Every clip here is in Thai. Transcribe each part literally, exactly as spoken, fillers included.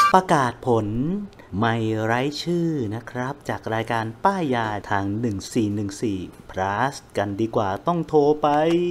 ประกาศผลไม่ไร้ชื่อนะครับจากรายการป้ายยาทางหนึ่งสี่หนึ่งสี่ plus กันดีกว่าต้องโทรไป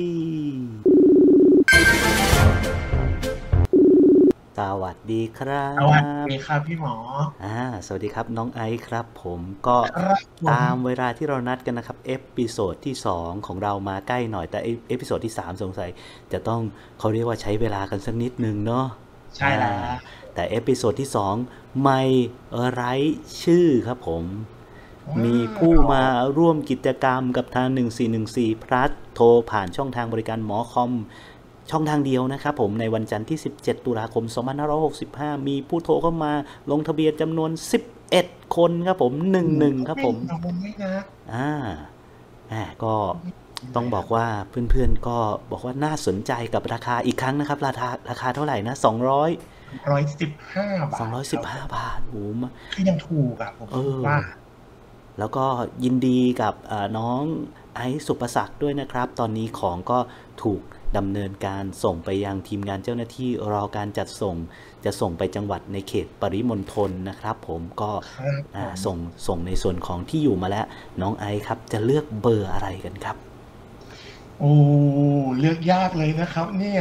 สวัสดีครับสวัสดีครับพี่หมออ่าสวัสดีครับน้องไอซ์ครับผมก็ตามเวลาที่เรานัดกันนะครับเอพิโซดที่สองของเรามาใกล้หน่อยแต่เอพิโซดที่สามสงสัยจะต้องเขาเรียกว่าใช้เวลากันสักนิดนึงเนาะใช่แล้วแต่เอพิโซดที่สองไม่ไร้ชื่อครับผมมีผู้มาร่วมกิจกรรมกับทางหนึ่งสี่หนึ่งสี่ plus โทรผ่านช่องทางบริการหมอคอมช่องทางเดียวนะครับผมในวันจันทร์ที่สิบเจ็ดตุลาคมสองพันห้าร้อยหกสิบห้ามีผู้โทรเข้ามาลงทะเบียนจำนวนสิบเอ็ดคนครับผมหนึ่งหนึ่งครับผมอ่าแหมก็ต้องบอกว่าเพื่อนๆก็บอกว่าน่าสนใจกับราคาอีกครั้งนะครับราคาราคาเท่าไหร่นะสองร้อยร้อยสิบห้าบาทสองร้อยสิบห้าบาทโอ้โหคือยังถูกอ่ะผมว่าแล้วก็ยินดีกับน้องไอซ์สุประศักดิ์ด้วยนะครับตอนนี้ของก็ถูกดำเนินการส่งไปยังทีมงานเจ้าหน้าที่รอการจัดส่งจะส่งไปจังหวัดในเขตปริมณฑลนะครับผมก็ส่งส่งในส่วนของที่อยู่มาแล้วน้องไอซ์ครับจะเลือกเบอร์อะไรกันครับโอ้เลือกยากเลยนะครับเนี่ย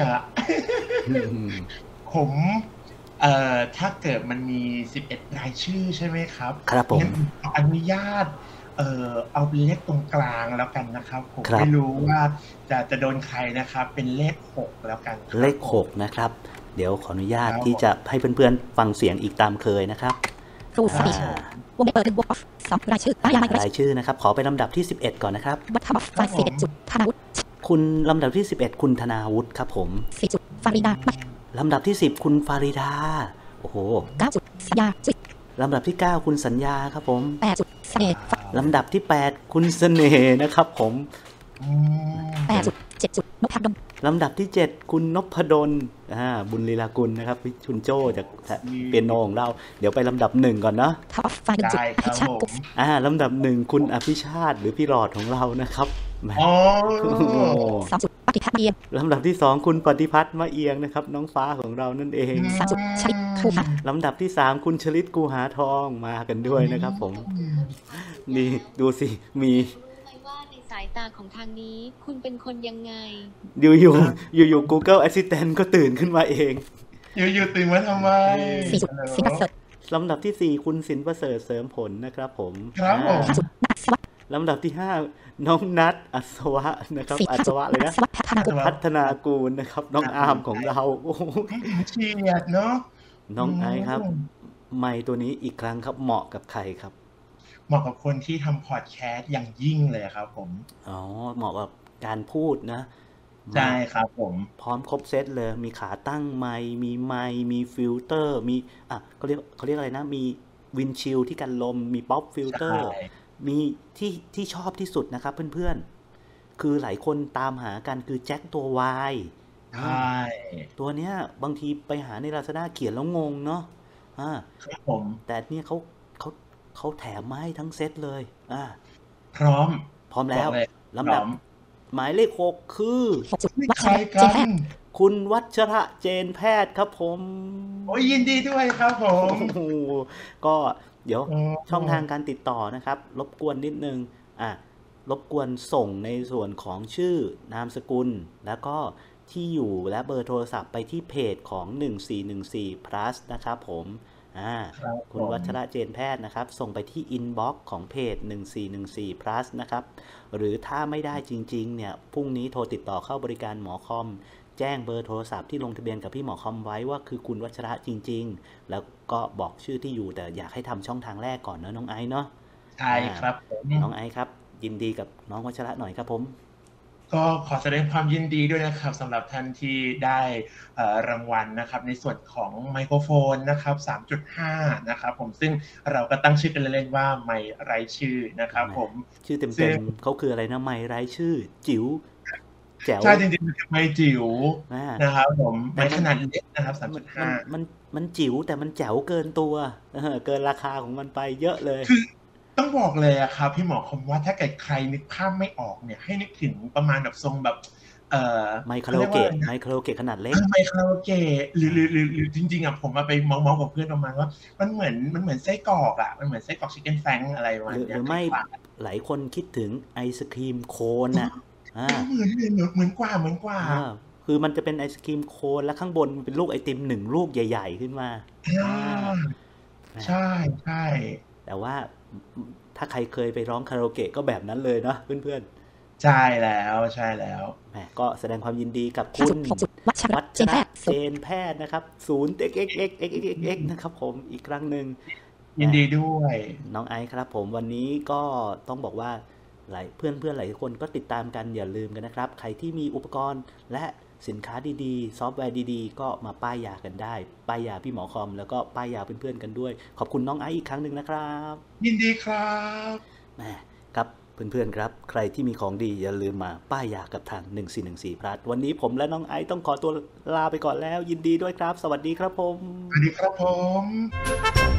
ผมเอ่อถ้าเกิดมันมีสิบเอ็ดรายชื่อใช่ไหมครับครับผมงั้นขออนุญาตเอ่อเอาเป็นเลขตรงกลางแล้วกันนะครับผมไม่รู้ว่าจะจะโดนใครนะครับเป็นเลขหกแล้วกันเลขหกนะครับเดี๋ยวขออนุญาตที่จะให้เพื่อนๆฟังเสียงอีกตามเคยนะครับครูสปีชวงเล็บเปิดวงออฟสองรายชื่อป้ายยารายชื่อนะครับขอไปลำดับที่สิบเอ็ดก่อนนะครับวัฒนบัตรไฟสิบเอ็ดจุดธนาวุฒิคุณลำดับที่สิบเอ็ดคุณธนาวุฒิครับผมสี่จุดฟาริดาลำดับที่สิบคุณฟาริดาโอ้โหเก้าจุดสัญญาจุดลำดับที่เก้าคุณสัญญาครับผมแปดจุดเสน่ห์ลำดับที่แปดคุณเสน่ห์นะครับผมแปดจุดเจ็ดจุดนพดลลำดับที่เจ็ดคุณนพดลอ่าบุญลีลากุลนะครับคุณโจ้จากเปียโนของเราเดี๋ยวไปลำดับหนึ่งก่อนเนาะท็อปไฟหนึ่งจุดอภิชาติกุ๊กอ่าลำดับหนึ่งคุณอภิชาติหรือพี่หลอดของเรานะครับอ๋อสองจุดปฏิพัฒน์เอียงลำดับที่สองคุณปฏิพัฒน์มาเอียงนะครับน้องฟ้าของเรานั่นเองสามจุดชลิตคูหาลำดับที่สามคุณชลิตกูหาทองมากันด้วยนะครับผมนี่ดูสิมีสายตาของทางนี้คุณเป็นคนยังไงอยู่อยู่อยู่อยู่ Google Assistant ก็ตื่นขึ้นมาเองอยู่อยู่ตื่นมาทำไมสี่จุดสินประเสริฐลำดับที่สี่คุณสินประเสริฐเสริมผลนะครับผมครับผมลำดับที่ห้าน้องนัทอัศวะนะครับอัศวะเลยนะพัฒนากูลนะครับน้องอาร์มของเราโอ้โหเฉียดเนาะน้องไอครับไมค์ตัวนี้อีกครั้งครับเหมาะกับใครครับเหมาะกับคนที่ทำพอดแคสต์อย่างยิ่งเลยครับผมอ๋อเหมาะกับการพูดนะใช่ครับผมพร้อมครบเซตเลยมีขาตั้งไมค์มีไมค์มีฟิลเตอร์มีอ่ะเขาเรียกเขาเรียกอะไรนะมีวินชิลที่กันลมมีป๊อปฟิลเตอร์มีที่ที่ชอบที่สุดนะครับเพื่อนๆคือหลายคนตามหากันคือแจ็คตัว Y ใช่ตัวเนี้ยบางทีไปหาใน Lazada เขียนแล้วงงเนาะอ่าครับผมแต่เนี่ยเขาเขาเขาแถมมาให้ทั้งเซตเลยอ่าพร้อมพร้อมแล้วลำดับหมายเลขหกคือใครกันคุณวัชระเจนแพทย์ครับผมโอ้ยยินดีด้วยครับผมก็เดี๋ยวช่องทางการติดต่อนะครับรบกวนนิดนึงอ่ะรบกวนส่งในส่วนของชื่อนามสกุลแล้วก็ที่อยู่และเบอร์โทรศัพท์ไปที่เพจของหนึ่งสี่หนึ่งสี่ plus นะครับผมอ่าคุณวัชระเจนแพทย์นะครับส่งไปที่ inbox ของเพจหนึ่งสี่หนึ่งสี่ plus นะครับหรือถ้าไม่ได้จริงๆเนี่ยพรุ่งนี้โทรติดต่อเข้าบริการหมอคอมแจ้งเบอร์โทรศัพท์ที่ลงทะเบียนกับพี่หมอคอมไว้ว่าคือคุณวัชระจริงๆแล้วก็บอกชื่อที่อยู่แต่อยากให้ทำช่องทางแรกก่อนเนาะน้องไอซ์เนาะใช่ครับน้องไอซ์ครับยินดีกับน้องวัชระหน่อยครับผมก็ขอแสดงความยินดีด้วยนะครับสำหรับท่านที่ได้รางวัลนะครับในส่วนของไมโครโฟนนะครับ สามจุดห้า นะครับผมซึ่งเราก็ตั้งชื่อกันเล่นๆว่าไมค์ไร้ชื่อนะครับผมชื่อเต็มๆเขาคืออะไรนะไมค์ไร้ชื่อจิ๋วแจ๋วใช่จริงๆไมค์จิ๋วนะครับผมไมค์ขนาดเล็กนะครับ สามจุดห้ามันมันจิ๋วแต่มันแจ๋วเกินตัวเกินราคาของมันไปเยอะเลยต้องบอกเลยอะครับพี่หมอคมว่าถ้าเกิดใครนึกภาพไม่ออกเนี่ยให้นึกถึงประมาณแบบทรงแบบเอ่อไมค์คาเขาราเรีโอยกว่าเกะอะไรนะไมค์คาราโอเกะขนาดเล็กอา ไมค์คาราโอเกะ หรือ หรือ หรือ หรือจริง ๆ อะ ผมอะไปเมาท์ ๆ กับเพื่อนประมาณว่า มันเหมือน มันเหมือนไส้กรอกอะ มันเหมือนไส้กรอก Chicken Frank อะไรประมาหรือณเนีห้รืยอไม่คล้าย ๆหลายคนคิดถึงไอศกรีมโคนเอน่ะ อาอ เหมือน เหมือน เหมือน เหมือนกว่า เหมือนกว่าเออ คือมันจะเป็นไอศกรีมโคน แล้วข้างบนเป็นลูกไอติม หนึ่ง ลูกใหญ่ ๆ ขึ้นมาอาอา แหมใช่ ๆแต่ว่า อ อ ถ้าใครเคยไปร้องคาราโอเกะก็แบบนั้นเลยเนาะเพื่อน ๆใช่แล้ว ใช่แล้วแหม ก็แสดงความยินดีกับห้าคุจุณด หก จุด วัชวัระชเจนรแพทย์เจนแพทย์นะครับ ศูนย์ เอ็กซ์ เอ็กซ์ เอ็กซ์ เอ็กซ์ เอ็กซ์ เอ็กซ์ นะครับผม อีกครั้งหนึ่งยินดีด้วยน้องไอซ์ครับผม วันนี้ก็ต้องบอกว่า หลาย เพื่อน ๆ หลายคนก็ติดตามกัน อย่าลืมกันนะครับ ใครที่มีอุปกรณ์และสินค้าดี ๆ ซอฟต์แวร์ดี ๆ ก็มาป้ายยากันได้ ป้ายยาพี่หมอคอม แล้วก็ป้ายยาเพื่อน ๆ กันด้วย ขอบคุณน้องไอซ์อีกครั้งหนึ่งนะครับยินดีครับแหม ครับ เพื่อน ๆ ครับ ใครที่มีของดีอย่าลืมมาป้ายยากับทาง หนึ่งสี่หนึ่งสี่ พลัส วันนี้ผมและน้องไอซ์ต้องขอตัวลาไปก่อนแล้ว ยินดีด้วยครับ สวัสดีครับผมสวัสดีครับผม